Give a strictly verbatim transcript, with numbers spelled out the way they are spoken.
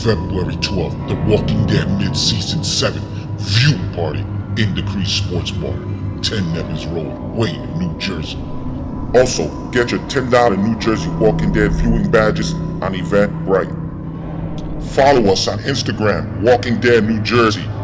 February twelfth, The Walking Dead Mid-Season seven Viewing Party in the Cree Sports Bar, ten Nevins Road, Wayne, New Jersey. Also, get your ten dollar New Jersey Walking Dead viewing badges on Eventbrite. Follow us on Instagram, Walking Dead New Jersey,